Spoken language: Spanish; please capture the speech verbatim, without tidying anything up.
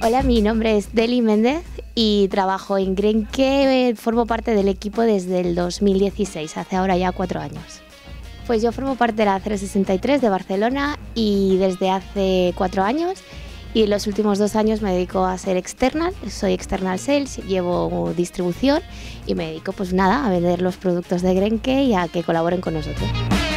Hola, mi nombre es Deli Méndez y trabajo en Grenke, formo parte del equipo desde el dos mil dieciséis, hace ahora ya cuatro años. Pues yo formo parte de la C sesenta y tres de Barcelona y desde hace cuatro años, y en los últimos dos años me dedico a ser external, soy external sales, llevo distribución y me dedico pues nada a vender los productos de Grenke y a que colaboren con nosotros.